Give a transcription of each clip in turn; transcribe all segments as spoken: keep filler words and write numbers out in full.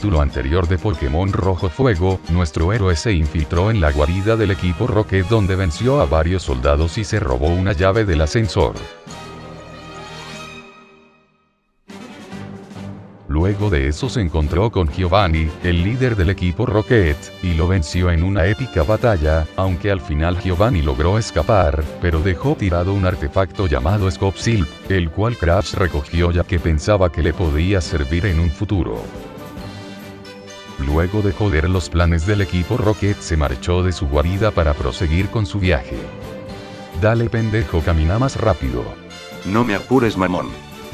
capítulo anterior de Pokémon Rojo Fuego, nuestro héroe se infiltró en la guarida del equipo Rocket donde venció a varios soldados y se robó una llave del ascensor. Luego de eso se encontró con Giovanni, el líder del equipo Rocket, y lo venció en una épica batalla, aunque al final Giovanni logró escapar, pero dejó tirado un artefacto llamado Scope Silp, el cual Crash recogió ya que pensaba que le podía servir en un futuro. Luego de joder los planes del equipo Rocket se marchó de su guarida para proseguir con su viaje. Dale pendejo, camina más rápido. No me apures, mamón.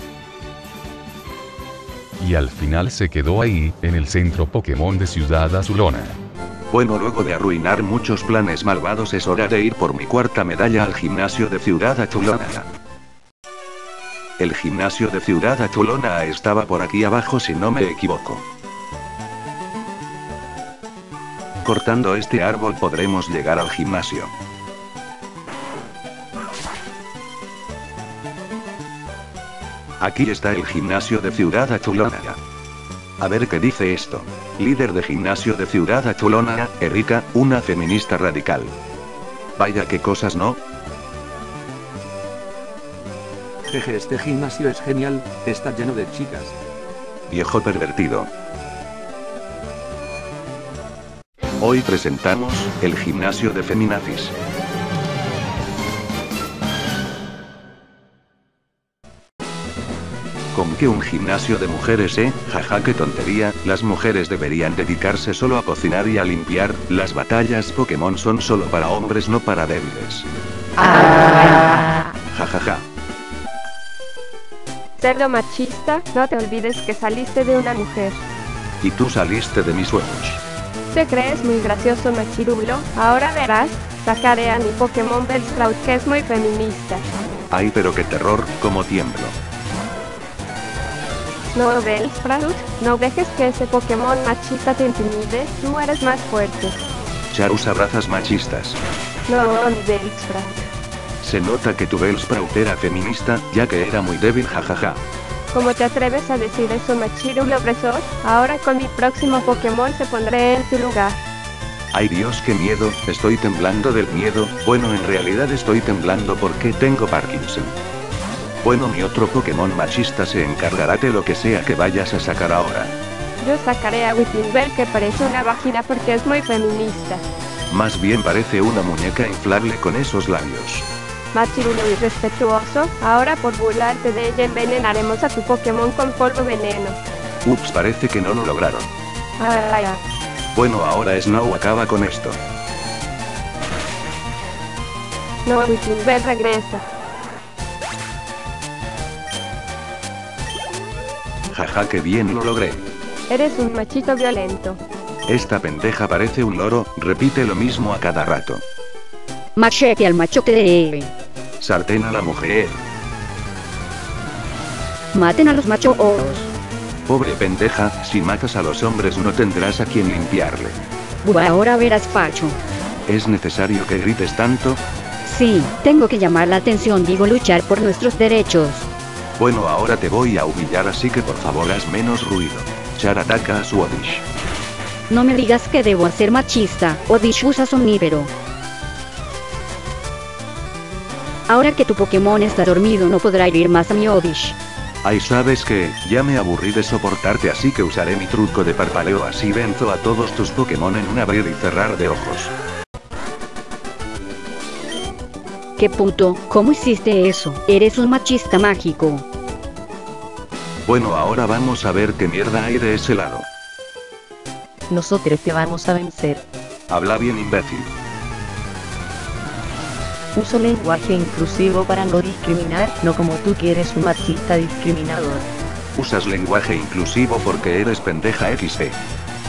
Y al final se quedó ahí, en el centro Pokémon de Ciudad Azulona. Bueno, luego de arruinar muchos planes malvados es hora de ir por mi cuarta medalla al gimnasio de Ciudad Azulona. El gimnasio de Ciudad Azulona estaba por aquí abajo si no me equivoco. Cortando este árbol podremos llegar al gimnasio. Aquí está el gimnasio de Ciudad Azulona. A ver qué dice esto. Líder de gimnasio de Ciudad Azulona, Erika, una feminista radical. Vaya qué cosas, ¿no? Jeje, este gimnasio es genial, está lleno de chicas. Viejo pervertido. Hoy presentamos, el gimnasio de feminazis. ¿Con qué un gimnasio de mujeres, eh? Jaja, qué tontería, las mujeres deberían dedicarse solo a cocinar y a limpiar, las batallas Pokémon son solo para hombres, no para débiles. Ah. Jajaja. Cerdo machista, no te olvides que saliste de una mujer. Y tú saliste de mis sueños. ¿Te crees muy gracioso, machirulo? Ahora verás, sacaré a mi Pokémon Bellsprout que es muy feminista. Ay, pero qué terror, como tiemblo. No, Bellsprout, no dejes que ese Pokémon machista te intimide, tú eres más fuerte. Charus abrazas machistas. No, mi Bellsprout. Se nota que tu Bellsprout era feminista, ya que era muy débil, jajaja. ¿Cómo te atreves a decir eso, machirulo opresor? Ahora con mi próximo Pokémon te pondré en tu lugar. Ay Dios, qué miedo, estoy temblando del miedo, bueno en realidad estoy temblando porque tengo Parkinson. Bueno, mi otro Pokémon machista se encargará de lo que sea que vayas a sacar ahora. Yo sacaré a Whittinbell que parece una vagina porque es muy feminista. Más bien parece una muñeca inflable con esos labios. Machirulo irrespetuoso, ahora por burlarte de ella envenenaremos a tu Pokémon con polvo veneno. Ups, parece que no lo lograron. Ay, ay. Bueno, ahora Snow acaba con esto. No, Whittinbell regresa. Jaja, que bien lo logré. Eres un machito violento. Esta pendeja parece un loro, repite lo mismo a cada rato. Machete al machote. Sartén a la mujer. Maten a los machos. Pobre pendeja, si matas a los hombres no tendrás a quien limpiarle. Buah, ahora verás, Pacho. ¿Es necesario que grites tanto? Sí, tengo que llamar la atención, digo luchar por nuestros derechos. Bueno, ahora te voy a humillar, así que por favor haz menos ruido. Char ataca a su Oddish. No me digas que debo hacer machista, Oddish usa somnífero. Ahora que tu Pokémon está dormido no podrá herir más a mi Oddish. Ay, sabes que, ya me aburrí de soportarte, así que usaré mi truco de parpaleo, así venzo a todos tus Pokémon en un abrir y cerrar de ojos. ¿Qué puto? ¿Cómo hiciste eso? Eres un machista mágico. Bueno, ahora vamos a ver qué mierda hay de ese lado. Nosotros te vamos a vencer. Habla bien, imbécil. Uso lenguaje inclusivo para no discriminar, no como tú que eres un machista discriminador. Usas lenguaje inclusivo porque eres pendeja equis de.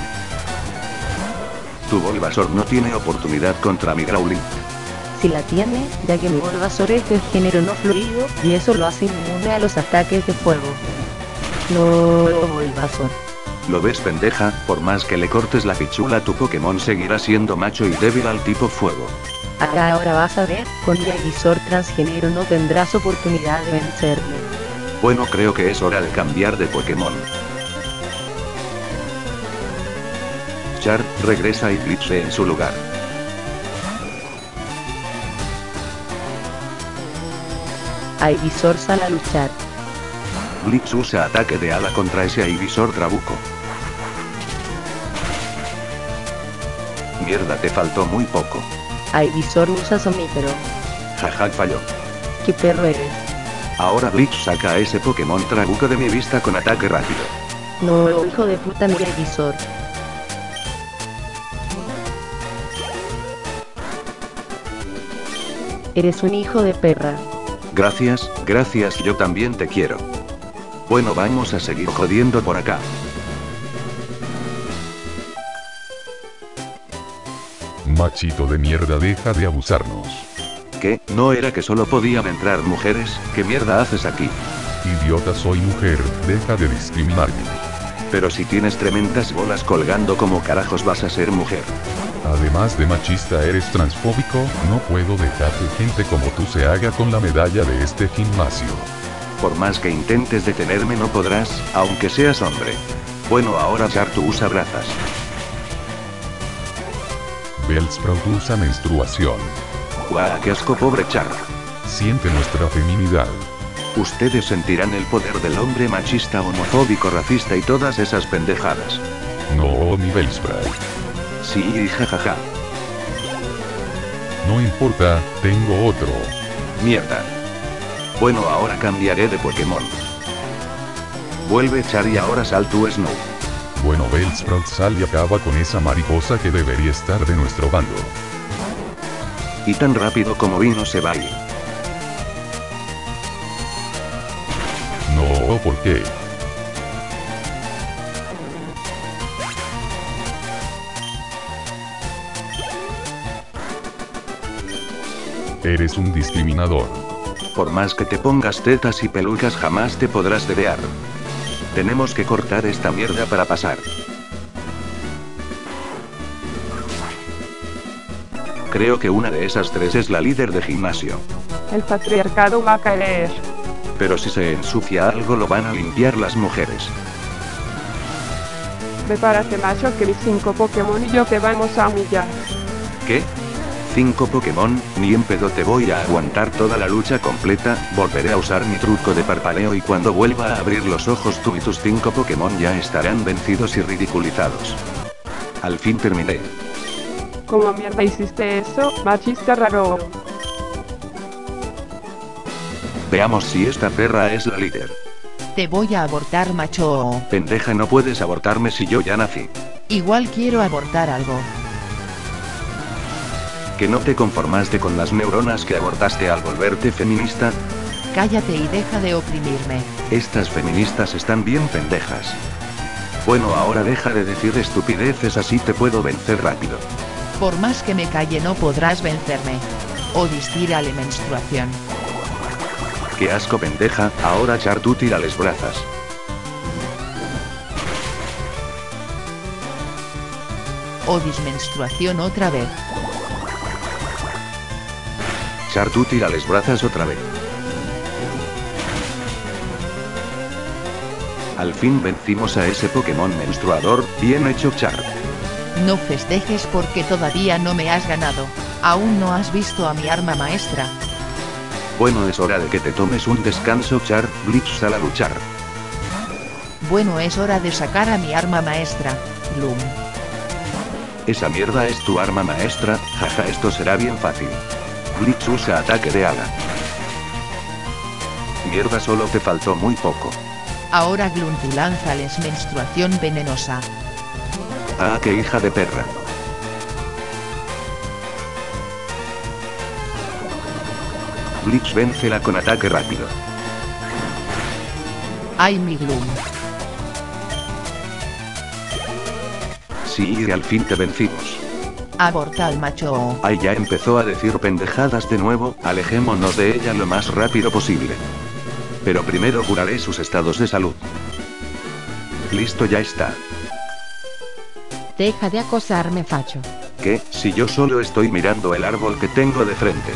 Tu Bulbasaur no tiene oportunidad contra mi Growlithe. Si la tiene, ya que mi Bulbasaur es del género no fluido, y eso lo hace inmune a los ataques de fuego. No, Bulbasaur. ¿Lo ves, pendeja? Por más que le cortes la pichula, tu Pokémon seguirá siendo macho y débil al tipo fuego. Ahora vas a ver, con Yaguizor transgénero no tendrás oportunidad de vencerme. Bueno, creo que es hora de cambiar de Pokémon. Char, regresa y glitche en su lugar. Ivysaur sale a luchar. Blitz usa ataque de ala contra ese Ivysaur Trabuco. Mierda, te faltó muy poco. Ivysaur usa somnífero. Jaja, falló. ¿Qué perro eres? Ahora Blitz saca a ese Pokémon Trabuco de mi vista con ataque rápido. No, hijo de puta, mira Ivysaur. Eres un hijo de perra. Gracias, gracias, yo también te quiero. Bueno, vamos a seguir jodiendo por acá. Machito de mierda, deja de abusarnos. ¿Qué? ¿No era que solo podían entrar mujeres? ¿Qué mierda haces aquí? Idiota, soy mujer, deja de discriminarme. Pero si tienes tremendas bolas colgando, ¿cómo carajos vas a ser mujer? Además de machista, eres transfóbico, no puedo dejar que gente como tú se haga con la medalla de este gimnasio. Por más que intentes detenerme no podrás, aunque seas hombre. Bueno, ahora Char, tú usa brazas. Bellsprout usa menstruación. ¡Guau, qué asco, pobre Char! Siente nuestra feminidad. Ustedes sentirán el poder del hombre machista, homofóbico, racista y todas esas pendejadas. No, mi Bellsprout. Sí, jajaja. No importa, tengo otro. Mierda. Bueno, ahora cambiaré de Pokémon. Vuelve Char y ahora sal tú, Snow. Bueno, Bellsprout, sal y acaba con esa mariposa que debería estar de nuestro bando. Y tan rápido como vino se va a ir. No, ¿por qué? Eres un discriminador. Por más que te pongas tetas y pelucas jamás te podrás dedear. Tenemos que cortar esta mierda para pasar. Creo que una de esas tres es la líder de gimnasio. El patriarcado va a caer. Pero si se ensucia algo lo van a limpiar las mujeres. Prepárate, macho, que mis cinco Pokémon y yo te vamos a humillar. ¿Qué? ¿Cinco Pokémon? Ni en pedo te voy a aguantar toda la lucha completa, volveré a usar mi truco de parpadeo y cuando vuelva a abrir los ojos tú y tus cinco Pokémon ya estarán vencidos y ridiculizados. Al fin terminé. ¿Cómo mierda hiciste eso, machista raro? Veamos si esta perra es la líder. Te voy a abortar, macho. Pendeja, no puedes abortarme si yo ya nací. Igual quiero abortar algo. ¿Que no te conformaste con las neuronas que abortaste al volverte feminista? Cállate y deja de oprimirme. Estas feministas están bien pendejas. Bueno, ahora deja de decir estupideces, así te puedo vencer rápido. Por más que me calle no podrás vencerme. Odis, tírale menstruación. Qué asco, pendeja. Ahora Char, tú tírales brazas. Odis, menstruación otra vez. Char, tú tírales brazas otra vez. Al fin vencimos a ese Pokémon menstruador. Bien hecho, Char. No festejes porque todavía no me has ganado. Aún no has visto a mi arma maestra. Bueno, es hora de que te tomes un descanso, Char. Blitz, sal a luchar. Bueno, es hora de sacar a mi arma maestra, Gloom. Esa mierda es tu arma maestra, jaja, esto será bien fácil. Blitz usa ataque de ala. Mierda, solo te faltó muy poco. Ahora Gloom, tú lánzales menstruación venenosa. Ah, qué hija de perra. Blitz, véncela con ataque rápido. ¡Ay, mi Gloom! Sí, y al fin te vencimos. Aborta al macho. Ay, ya empezó a decir pendejadas de nuevo, alejémonos de ella lo más rápido posible. Pero primero curaré sus estados de salud. Listo, ya está. Deja de acosarme, facho. ¿Qué? Si yo solo estoy mirando el árbol que tengo de frente.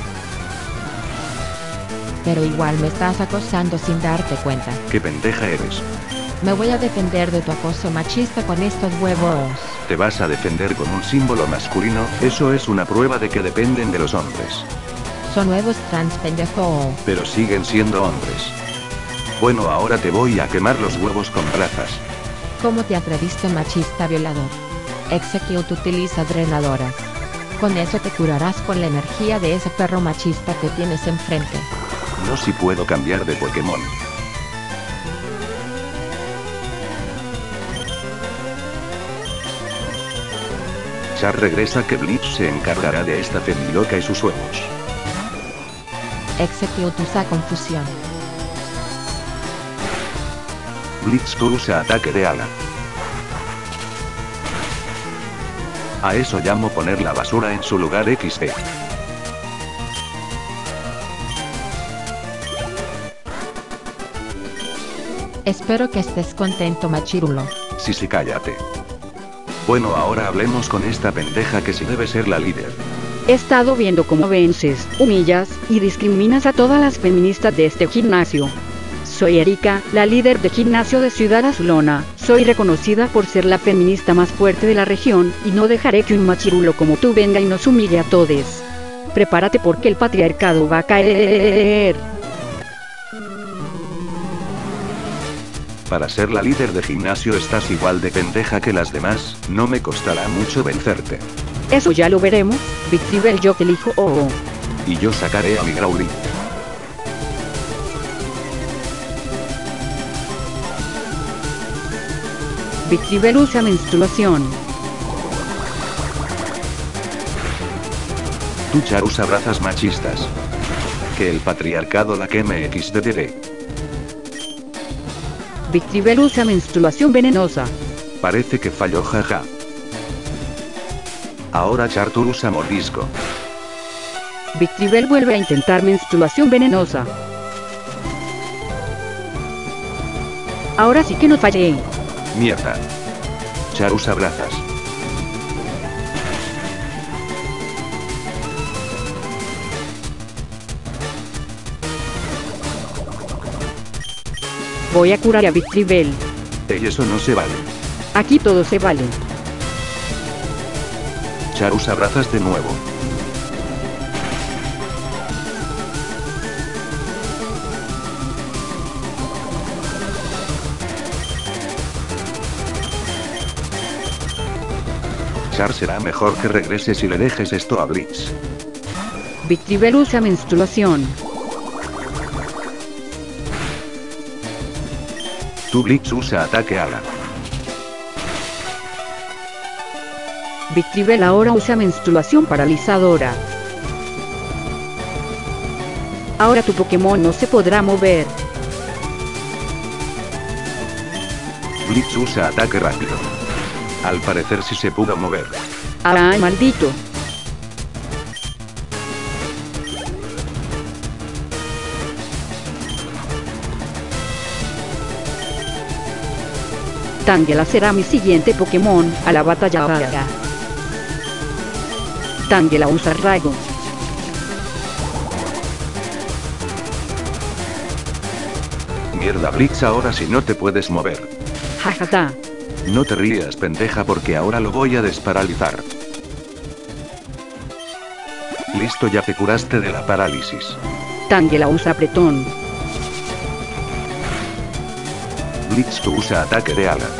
Pero igual me estás acosando sin darte cuenta. ¿Qué pendeja eres? Me voy a defender de tu acoso machista con estos huevos. ¿Te vas a defender con un símbolo masculino? Eso es una prueba de que dependen de los hombres. Son huevos trans, pendejo. Pero siguen siendo hombres. Bueno, ahora te voy a quemar los huevos con brasas. ¿Cómo te atreviste, machista violador? Execute utiliza drenadoras. Con eso te curarás con la energía de ese perro machista que tienes enfrente. No si puedo cambiar de Pokémon. Char regresa que Bleach se encargará de esta femiloca y sus huevos. Execute usa confusión. Bleach usa ataque de ala. A eso llamo poner la basura en su lugar equis de. Espero que estés contento, machirulo. Sí, sí, cállate. Bueno, ahora hablemos con esta pendeja que sí debe ser la líder. He estado viendo cómo vences, humillas y discriminas a todas las feministas de este gimnasio. Soy Erika, la líder de gimnasio de Ciudad Azulona. Soy reconocida por ser la feminista más fuerte de la región, y no dejaré que un machirulo como tú venga y nos humille a todes. Prepárate porque el patriarcado va a caer. Para ser la líder de gimnasio estás igual de pendeja que las demás, no me costará mucho vencerte. Eso ya lo veremos, Victreebel, yo te elijo. Oh, oh. Y yo sacaré a mi Growlithe. Victreebel usa menstruación. Tu Char usa brazas machistas. Que el patriarcado la queme equis de de. Victreebel usa menstruación venenosa. Parece que falló, jaja. Ahora Chartur usa mordisco. Victreebel vuelve a intentar menstruación venenosa. Ahora sí que no fallé. Mierda. Char usa brazas. Voy a curar a Victreebel. Ey, eso no se vale. Aquí todo se vale. Char usa brazas de nuevo. Char será mejor que regreses y le dejes esto a Bleach. Victreebel usa menstruación. Tu Bleach usa ataque ala. Victreebel ahora usa menstruación paralizadora. Ahora tu Pokémon no se podrá mover. Bleach usa ataque rápido. Al parecer sí se pudo mover. ¡Ah, maldito! Tangela será mi siguiente Pokémon a la batalla. Tangela usa rayo. Mierda, Bleach, ahora sí no te puedes mover. Jajaja. No te rías, pendeja, porque ahora lo voy a desparalizar. Listo, ya te curaste de la parálisis. Tangela usa apretón. Bleach tu usa ataque de ala.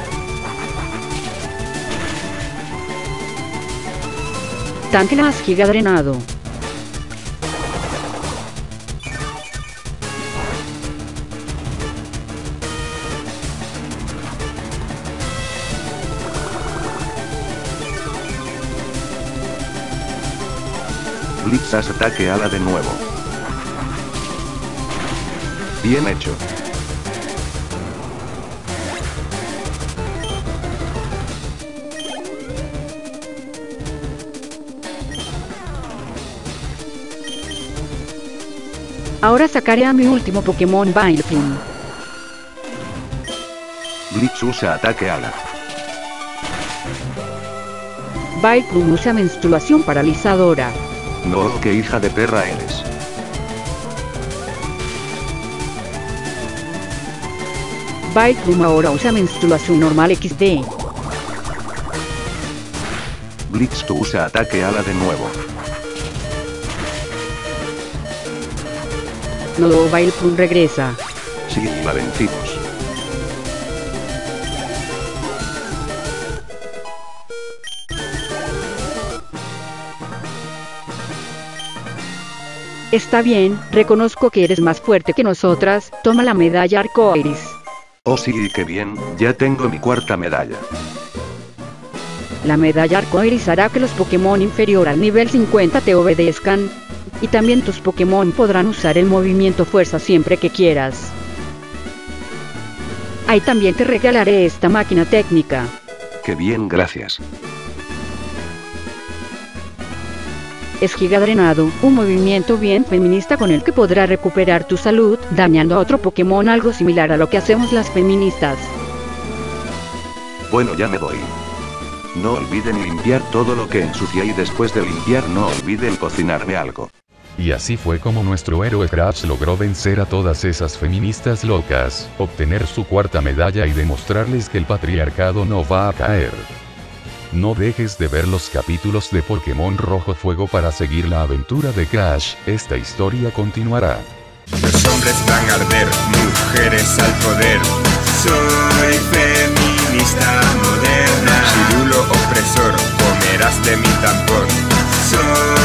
Tangela giga drenado. Bleach hace ataque ala de nuevo. Bien hecho. Ahora sacaré a mi último Pokémon, Vileplume. Bleach usa ataque ala. Vileplume usa menstruación paralizadora. No, qué hija de perra eres. Vileplume ahora usa menstruación normal equis de. Blitz tú usa ataque ala de nuevo. No, Vileplume regresa. Sí, la vencimos. Está bien, reconozco que eres más fuerte que nosotras, toma la medalla arcoiris. Oh sí, qué bien, ya tengo mi cuarta medalla. La medalla arcoiris hará que los Pokémon inferior al nivel cincuenta te obedezcan. Y también tus Pokémon podrán usar el movimiento fuerza siempre que quieras. Ahí también te regalaré esta máquina técnica. Qué bien, gracias. Es Giga Drenado, un movimiento bien feminista con el que podrás recuperar tu salud, dañando a otro Pokémon, algo similar a lo que hacemos las feministas. Bueno, ya me voy. No olviden limpiar todo lo que ensucia y después de limpiar no olviden cocinarme algo. Y así fue como nuestro héroe Crash logró vencer a todas esas feministas locas, obtener su cuarta medalla y demostrarles que el patriarcado no va a caer. No dejes de ver los capítulos de Pokémon Rojo Fuego para seguir la aventura de Crash, esta historia continuará. Los hombres van a arder, mujeres al poder. Soy feminista moderna. Chirulo opresor, comerás de mi tambor. Soy